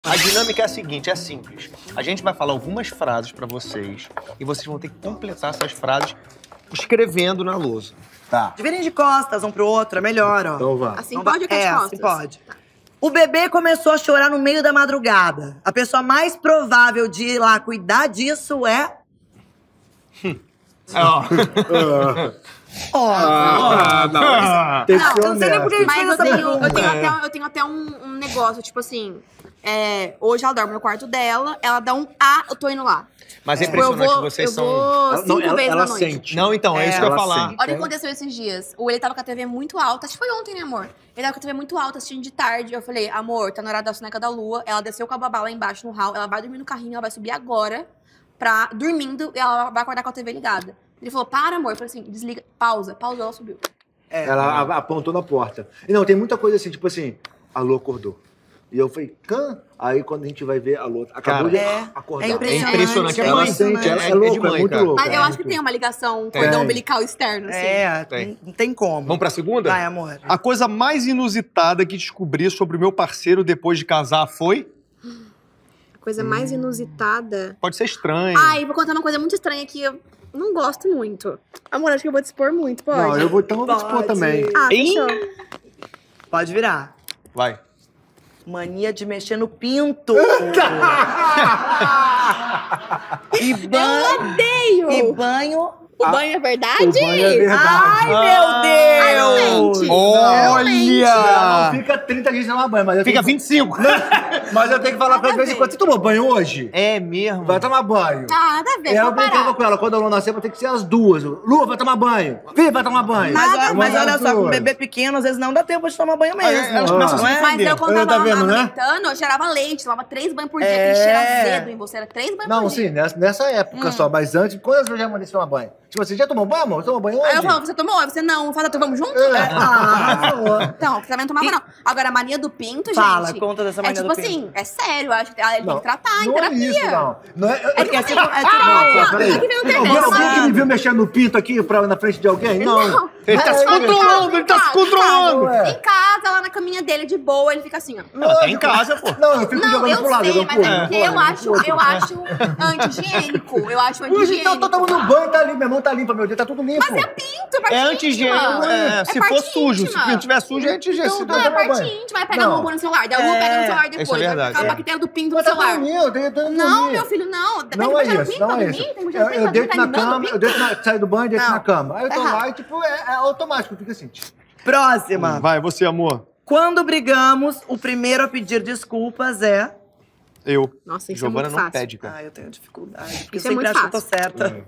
A dinâmica é a seguinte, é simples. A gente vai falar algumas frases pra vocês e vocês vão ter que completar essas frases escrevendo na lousa. Tá. Dividem de costas um pro outro, é melhor, ó. Então vamos. Assim pode ou quer de costas? Assim pode. O bebê começou a chorar no meio da madrugada. A pessoa mais provável de ir lá cuidar disso é... Não. Tem que ser eu não sei nem por que a gente Mas fez eu essa tenho, pergunta. eu tenho até um negócio, tipo assim... hoje ela dorme no quarto dela, ela dá um eu tô indo lá. Mas é Tipo, impressionante que vocês são... Eu vou 5 vezes na noite. sente. Não, então, é isso que eu ia ela falar. sente. Olha o que aconteceu esses dias. Ele tava com a TV muito alta, acho que foi ontem, né, amor? Ele tava com a TV muito alta, assistindo de tarde. Eu falei, amor, tá na hora da soneca da lua. Ela desceu com a babá lá embaixo no hall. Ela vai dormir no carrinho, ela vai subir agora, dormindo, e ela vai acordar com a TV ligada. Ele falou, para, amor. Eu falei assim, desliga, pausa. Pausou, ela subiu. Ela apontou na porta. E não, tem muita coisa assim, tipo assim, a Lô acordou. E eu falei, Aí quando a gente vai ver, a Lô acabou de acordar. É É impressionante, é Ela mãe. sente, ela é de louca, mãe, é muito cara. louca. Mas eu acho que tem uma ligação, um Tem. cordão umbilical externo, assim. Tem. Não tem como. Vamos pra segunda? Vai, amor. A coisa mais inusitada que descobri sobre o meu parceiro depois de casar foi... A coisa mais inusitada... Pode ser estranho. Ai, vou contar uma coisa muito estranha que eu não gosto muito. Amor, acho que eu vou dispor muito, pode? Não, eu vou dispor também. Fechou. Pode virar. Vai. Mania de mexer no pinto. E banho. Odeio! E banho. O banho é verdade? O banho é verdade. Ai, meu Deus! gente. Olha! Não fica 30 dias sem tomar banho, mas eu Fica tenho 25. Mas eu tenho que falar pra ela de vez em quando. Você tomou banho hoje? É mesmo. Vai tomar banho. Ah, nada a ver, E ela vou brincava parar. com ela, quando a Lô nascer, vai ter que ser as duas. Lu, vai tomar banho. Fih, vai tomar banho. Mas olha as só, com um duas. bebê pequeno, às vezes não dá tempo de tomar banho mesmo. elas começam a não se é? Mas eu, quando Tá tava vendo, né? amamentando, eu cheirava leite, tomava 3 banhos por dia, aquele cheiro azedo em você, era 3 banhos Não, por sim, dia. nessa época só. Mas antes, quantas vezes já mandei você tomar banho? Tipo, você já tomou banho, amor? Tomou banho hoje? Aí eu falava, você tomou? Aí você não, fala, vamos junto? Arrasou. Então, você também não tomava, não. Agora, a mania do pinto, Fala, gente. conta dessa mania é tipo do pinto. assim, é sério, eu acho que ele tem que tratar em não terapia. é isso, não. Não é... É que assim, Peraí. é que não tem Alguém que me dessa. viu mexendo no pinto aqui na frente de alguém? Não. Ele tá se controlando, ele tá se controlando. Em casa, lá na caminha dele, de boa, ele fica assim, ó. Ela tá em casa, pô. Não, eu fico Não, jogando eu pro lado. sei, jogando mas pro é outro, porque pro eu outro. acho anti-higiênico. Eu acho Hoje anti-higiênico. então, tô tomando banho, tá limpo. Minha mão tá limpa, meu dedo tá tudo limpo. Mas é pinto, é parte É íntima. anti-higiênico. Se parte for sujo, se íntima. o pinto tiver sujo, é anti-higiênico. Não, é parte íntima, vai pegar Não. a Lu no celular, daí a Lu pega no celular depois. isso é verdade. Vai ficar a bactéria do pinto no Mas tá celular. dormindo, eu tenho Não, meu filho, não. Tem Não que é beijar no isso, pinto não pra é dormir, isso. tem que beijar no pinto Eu pra deito dormir, na tá animando cama, o pinto? saio do banho, deito Não, na cama. Aí eu tá tô errado. lá e, tipo, é automático, fica assim. Próxima. Vai, você, amor. Quando brigamos, o primeiro a pedir desculpas é... Eu. Nossa, isso Giovana é muito não fácil. pede, cara. Ah, eu tenho dificuldade, porque eu Isso é sempre muito acho que eu tô fácil. certa.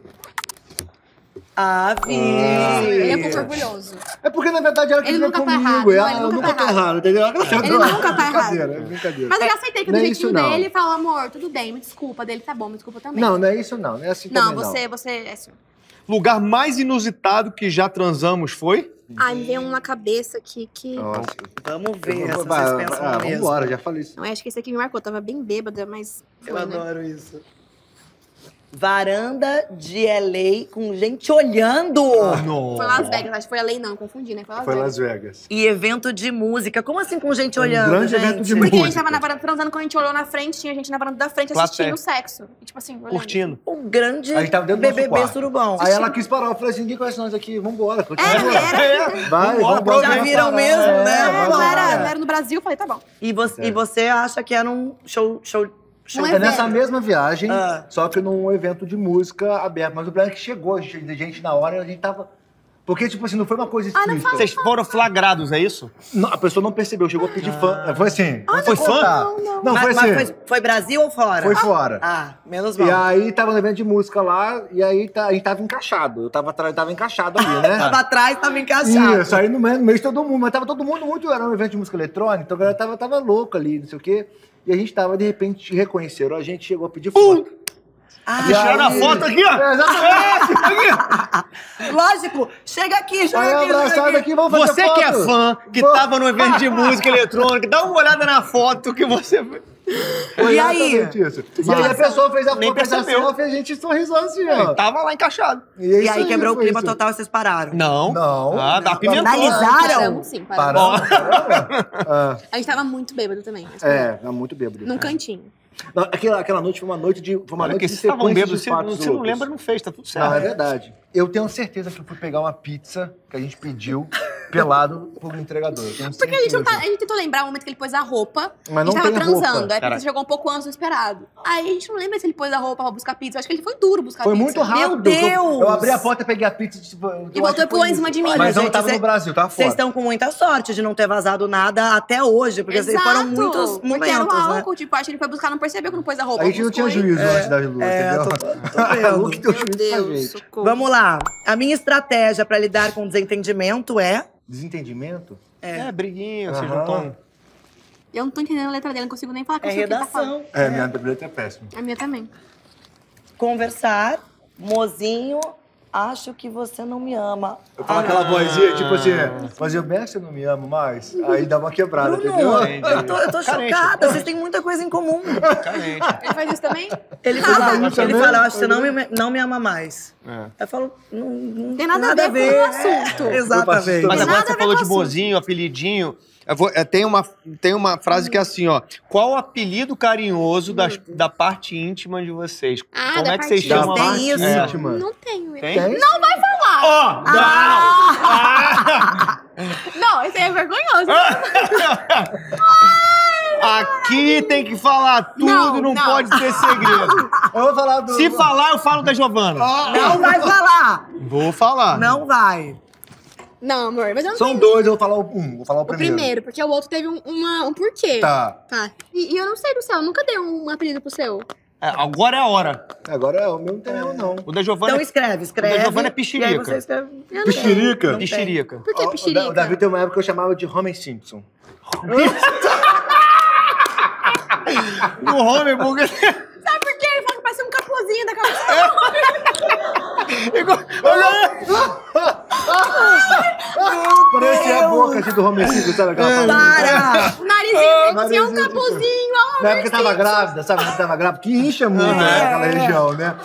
Ah, Vi. Ele é pouco orgulhoso. É porque, na verdade, ela que Ele veio nunca tá comigo. errado, Ela não, ele eu nunca nunca tá tô errado, entendeu? Ele nunca tá errado. Brincadeira, brincadeira. Mas eu já aceitei que Não do é jeitinho isso, não. dele, fala, amor, tudo bem, me desculpa. Dele, tá bom, me desculpa também. Não, não é isso não. Não é assim Não, também, você é assim. Lugar mais inusitado que já transamos foi? Ai, me veio um na cabeça aqui que... Nossa. Vamos ver se Vai, vocês pensam vamos mesmo. embora, já falei isso. Eu acho que esse aqui me marcou, tava bem bêbada, mas Eu foi, né? adoro isso. Varanda de LA com gente olhando. Foi Las Vegas, acho que foi a lei não, confundi, né? Foi Las Foi Vegas. Las Vegas. E evento de música. Como assim com gente olhando, grande gente? evento de Porque a gente música. tava na varanda transando, quando a gente olhou na frente, tinha gente na varanda da frente Plateia. assistindo o sexo. E tipo assim, olhando. Curtindo. O grande A gente tava dentro do nosso BBB quarto. surubão. Aí ela quis parar, eu falei assim, ninguém conhece nós aqui, vambora. continua. Era. Vai, Vambora, vambora. já vai viram parar. mesmo, né? vai Não, parar. era no Brasil, eu falei, tá bom. E você acha que era um show Um É nessa evento. mesma viagem, Ah. só que num evento de música aberto. Mas o problema é que chegou gente na hora e a gente tava... Porque, tipo assim, não foi uma coisa não explícita. Vocês foram flagrados, é isso? Não, a pessoa não percebeu, chegou a pedir fã. Foi assim. Foi fã? Não, foi Mas assim. foi Brasil ou fora? Foi fora. Ah, menos E mal. aí tava no evento de música lá, e aí a gente tava encaixado. Eu tava atrás, tava encaixado ali, né? Tava atrás, tava encaixado. Isso, aí no meio de todo mundo, mas tava todo mundo muito, era um evento de música eletrônica, então a galera tava louca ali, não sei o quê. E a gente tava, de repente, reconheceram, a gente chegou a pedir foto. Vocês tiraram a foto aqui, ó. É, exatamente! Lógico, chega aqui, Aí chega aqui. abraçado aqui, vamos fazer Você que é foto. fã, que Vamos. tava no evento de música eletrônica, dá uma olhada na foto que você... E aí? Exatamente isso. E aí a pessoa fez a Nem foto da percebeu. selfie e a gente sorrisou assim, ó. Tava lá encaixado. é E isso aí quebrou o foi clima isso. total e vocês pararam. Não. Não. Ah, dá pimentão. Finalizaram? Paramos sim, paramos. Ah, A gente tava muito bêbado também. é muito bêbado. Num cantinho. Não, aquela noite foi uma noite de foi uma Olha noite que de se estavam sequência bêbados, de fatos você não loucos. lembra, não fez, tá tudo certo. Não, é verdade. Eu tenho certeza que eu fui pegar uma pizza que a gente pediu pelado por um entregador. Eu tenho Porque a gente, certeza. a gente tentou lembrar o momento que ele pôs a roupa. Mas a não gente tava tem transando. roupa. Aí a Cara. pizza chegou um pouco antes do esperado. Aí a gente não lembra se ele pôs a roupa pra buscar pizza. Eu acho que ele foi duro buscar Foi pizza. muito rápido. Meu Deus! Eu abri a porta, peguei a pizza tipo, E voltou e pulou em cima de mim. Mas não Gente, tava cê- no Brasil, tava Vocês fora. estão com muita sorte de não ter vazado nada até hoje, porque vocês foram muitos Porque era o momentos, né? álcool, tipo, acho que ele foi buscar, não percebeu que não pôs a roupa. A gente não tinha buscou juízo antes da lua, entendeu? tô vendo. A Lu que deu Meu juízo pra Deus, gente. socorro. Vamos lá. A minha estratégia pra lidar com desentendimento é... Desentendimento? É, briguinha, vocês Aham. não estão... Eu não tô entendendo a letra dele, não consigo nem falar que É eu sei o que ele tá falando. redação. É, minha letra é péssima. A minha também. Conversar, mozinho, acho que você não me ama. Eu falo aquela vozinha, tipo assim, mas eu bem você não me amo mais. Aí dá uma quebrada, Bruno, entendeu? eu tô Carente, chocada, vocês têm muita coisa em comum. Carente. Ele faz isso também? Ele faz fala, isso ele também? fala, acho que você não me ama mais. É. Eu falo, não Tem nada a ver com o assunto. Exatamente. Mas Tem agora nada você a ver falou com de o assunto. bozinho, apelidinho. Tem uma frase que é assim, ó. Qual o apelido carinhoso da parte íntima de vocês? Ah, Como da é que vocês parte chamam? íntima. a Tem parte isso? íntima? Não tenho. Tem? Tem? Não vai falar. Ó, Não, esse aí é vergonhoso. Aqui tem que falar tudo, Não, não não. pode ter segredo. Eu vou falar do... Se falar, eu falo da Giovana. Não vai falar. Vou falar. Não vai. Não, amor, mas eu não São tenho dois, eu vou falar vou falar o o primeiro. primeiro, porque o outro teve um porquê. Tá. Tá. E eu não sei do céu, eu nunca dei um apelido pro seu. É, agora é a hora. Agora o meu não tem mesmo, não. O da Giovana Então escreve. O da Giovana é E pichirica. aí você escreve. Eu não Pichirica? Não tem. Pichirica. Por que O pichirica? Davi tem uma época que eu chamava de Homer Simpson. O Homer, porque... Sabe por quê? Ele falou que parecia um capuzinho da cabeça. Parecia a boca assim, do Homer Simpson, sabe aquela parada? Para! O narizinho parecia um narizinho, capuzinho. ó. Na época que tava grávida, sabe? Quando tava grávida, que incha muito naquela região, né?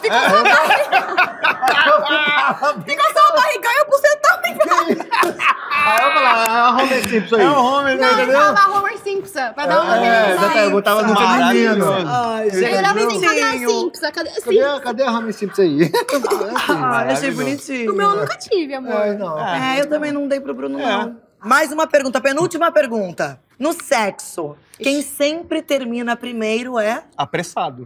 Fica só a barrigão e o bucetão. Aí eu falava, Homer Simpson aí. É o Homer, Não, né? ele falava Homer Simpson, pra dar uma Exatamente, eu botava no feminino. Maravilhoso. Ai, Ele era assim, cadê a bonitinho. Simpson? Cadê a Simpson? Cadê a Homer Simpson aí? Ai, achei O bonitinho. meu eu nunca tive, amor. Ai, não. É, eu também não dei pro Bruno, não. Mais uma pergunta, penúltima pergunta. No sexo, quem sempre termina primeiro é... Apressado.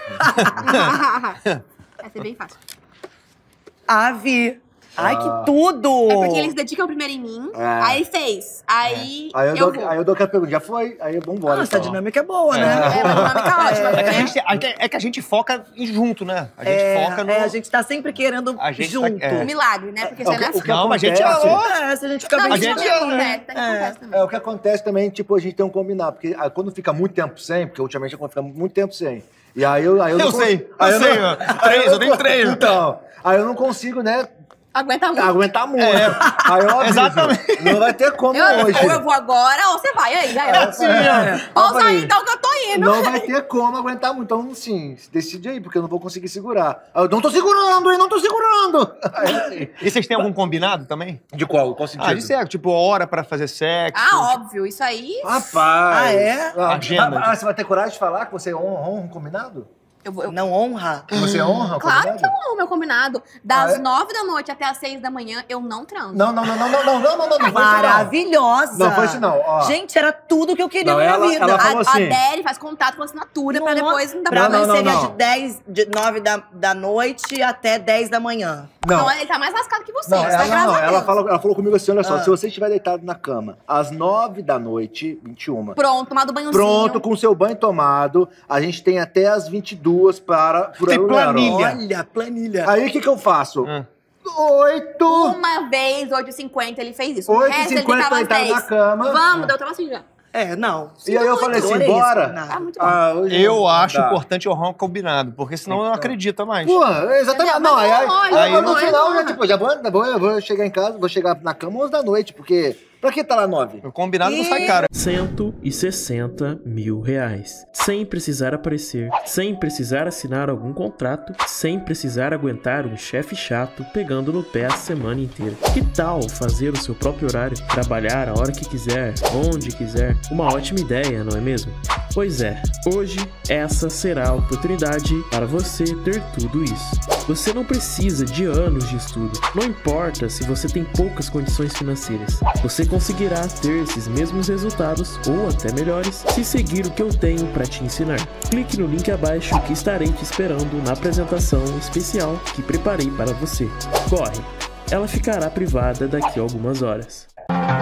Essa é bem fácil. A Vi. Ai, que tudo! É porque eles dedicam primeiro em mim, aí ele fez. Aí, Aí eu eu dou, vou. aí eu dou aquela pergunta, já foi? Aí vambora. Nossa, a então. dinâmica é boa, né? É uma dinâmica ótima. É que a gente foca junto, né? A gente foca no... a gente tá sempre querendo A gente tá- junto. é. Um milagre, né? Porque isso aí não é o que Não, mas a gente acontece- é... Se a gente fica Não, bem a isso gente também é- acontece, acontece também. É, o que acontece também, tipo, a gente tem um combinado. Porque quando fica muito tempo sem, porque ultimamente quando fica muito tempo sem. E aí eu Eu não sei, cons- aí eu sei, ó. Três, eu tenho três. Então, aí eu não consigo, né, Aguenta muito. aguentar muito. Aí eu aviso, Exatamente. não vai ter como hoje. Ou eu vou agora, ou você vai. Aí, aí. Assim, ó. Pausa Eu falei, aí, então, que eu tô indo. Não vai ter como aguentar muito. Então, sim, decide aí, porque eu não vou conseguir segurar. Aí eu não tô segurando, hein? Não tô segurando. Aí, assim, E vocês têm algum combinado também? de qual? Qual sentido? Ah, de sexo. Tipo, hora pra fazer sexo. Ah, óbvio. Isso aí, Rapaz. Ah, é? Agenda. Você vai ter coragem de falar que você honra um combinado? eu vou... Não honra. Que você honra o Claro combinado? que eu amo o meu combinado. Das Ah, é? 9 da noite até as 6 da manhã, eu não transo. Não foi isso não. Maravilhosa. Não foi isso não, ó. Gente, era tudo que eu queria Não, na minha ela- vida. ela falou A assim- Adele faz contato com assinatura pra depois não dar Pra Não, mim não, seria não. de 9 da noite até 10 da manhã. Não. Então ele tá mais lascado que você. Não, Você tá graças a ela Deus. falou comigo assim, olha só, se você estiver deitado na cama às 9 da noite, 21, Pronto, tomado banhozinho. pronto, com seu banho tomado, a gente tem até às 22 para furar Tem o lero. planilha. Olha, planilha. Aí o que eu faço? Ah. 8, Uma vez, 8h50, ele fez isso. O 8 resto e ele 50 deitava às deitado 10. na cama. Vamos, eu tava assim já. É, não. E aí eu falei assim, Adorei esse bora. combinado. Ah, muito bom. Hoje Eu não acho dá. importante honrar um combinado, porque senão eu não acredito mais. Pô, exatamente. Entendeu? Não, Mas aí é lógico, no não é final, honra. já, tipo, eu vou chegar em casa, vou chegar na cama 11 da noite, porque Pra que tá lá 9? O combinado não sai caro. R$160 mil. Sem precisar aparecer, sem precisar assinar algum contrato, sem precisar aguentar um chefe chato pegando no pé a semana inteira. Que tal fazer o seu próprio horário, trabalhar a hora que quiser, onde quiser? Uma ótima ideia, não é mesmo? Pois é, hoje essa será a oportunidade para você ter tudo isso. Você não precisa de anos de estudo, não importa se você tem poucas condições financeiras. Você conseguirá ter esses mesmos resultados ou até melhores se seguir o que eu tenho para te ensinar. Clique no link abaixo que estarei te esperando na apresentação especial que preparei para você. Corre, ela ficará privada daqui a algumas horas.